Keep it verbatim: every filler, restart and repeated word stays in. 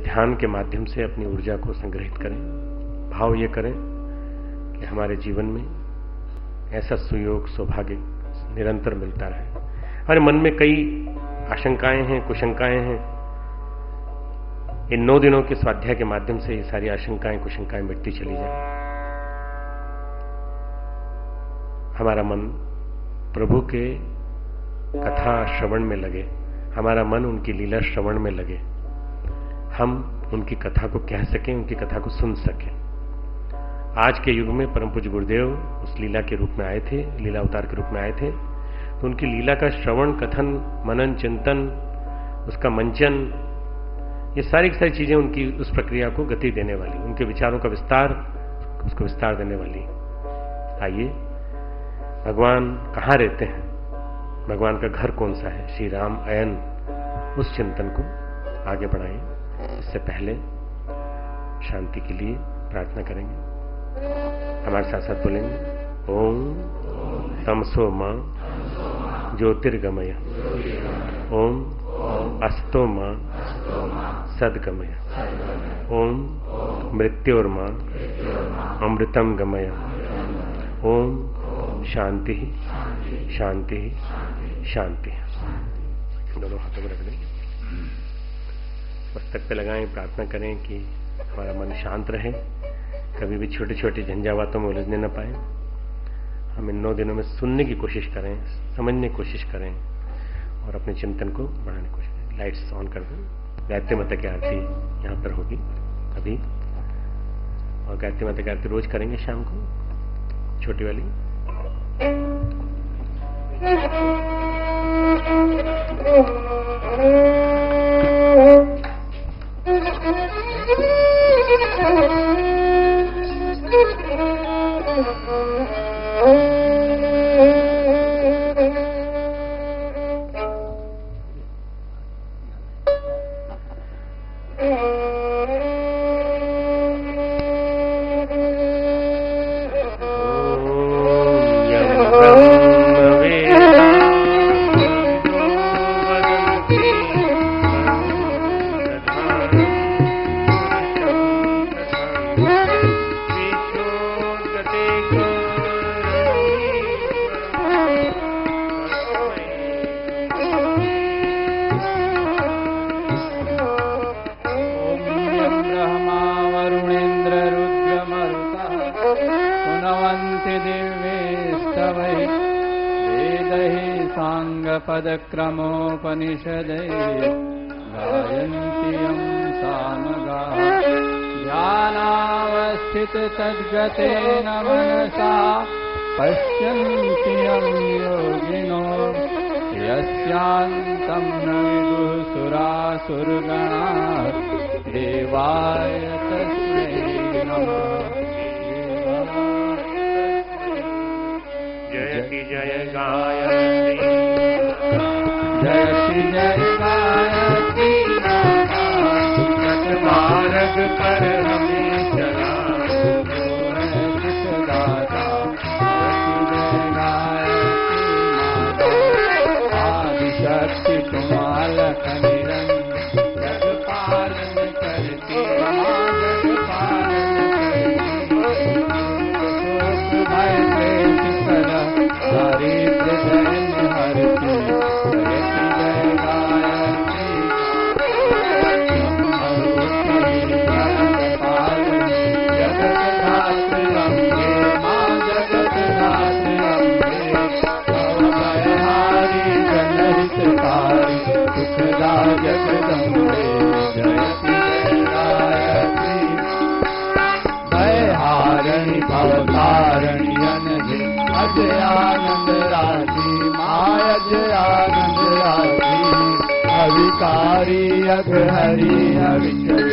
ध्यान के माध्यम से अपनी ऊर्जा को संग्रहित करें। भाव ये करें कि हमारे जीवन में ऐसा सुयोग सौभाग्य निरंतर मिलता रहे। हमारे मन में कई आशंकाएं हैं, कुशंकाएं हैं। इन नौ दिनों के स्वाध्याय के माध्यम से ये सारी आशंकाएं कुशंकाएं मिटती चली जाए। हमारा मन प्रभु के कथा श्रवण में लगे, हमारा मन उनकी लीला श्रवण में लगे, हम उनकी कथा को कह सकें, उनकी कथा को सुन सकें। आज के युग में परम पूज्य गुरुदेव उस लीला के रूप में आए थे, लीला अवतार के रूप में आए थे, तो उनकी लीला का श्रवण, कथन, मनन, चिंतन, उसका मंचन, ये सारी सारी चीजें उनकी उस प्रक्रिया को गति देने वाली, उनके विचारों का विस्तार, उसको विस्तार देने वाली। आइए, भगवान कहाँ रहते हैं, भगवान का घर कौन सा है, श्री राम अयन, उस चिंतन को आगे बढ़ाएं। इससे पहले शांति के लिए प्रार्थना करेंगे। हमारे साथ साथ बोलेंगे, ओम तमसो मां ज्योतिर्गमय, ओम अस्तो मां सद्गमय, ओम मृत्योर्मा अमृतम गमय, ओम शांति शांति शांति। दोनों हाथों में रख दें, मस्तक पे लगाएं, प्रार्थना करें कि हमारा मन शांत रहे, कभी भी छोटी छोटी झंझावातों में उलझने न पाए। हम इन नौ दिनों में सुनने की कोशिश करें, समझने की कोशिश करें और अपने चिंतन को बढ़ाने की कोशिश करें। लाइट्स ऑन कर दें। गायत्री माता की आरती यहाँ पर होगी अभी, और गायत्री माता की आरती रोज करेंगे शाम को, छोटी वाली। पदक्रमोपनिषदे गायन्ति यं सामगा ध्यानावस्थित तद्गतेन मनसा पश्यन्ति यं योगिनो यस्यान्तं न विदुः सुरासुरगणाः देवाय तस्मै नमः। जयति जय गायत्री, जयति जय गायत्री मार्ग पर हमें चला, दाता जय गायत्री आदिशक्ति तुम्हालक निरंजन जग पालन करती, जग पालन करती, भय क्लेश कर दारिद्र्य दैन्य हरती। जगदम्बे जयति जय गायत्री भयहारिणी भवतारिणी अनघे अजयानंद राशि माय जयानंद राशि अविकारी अघहरि अविचल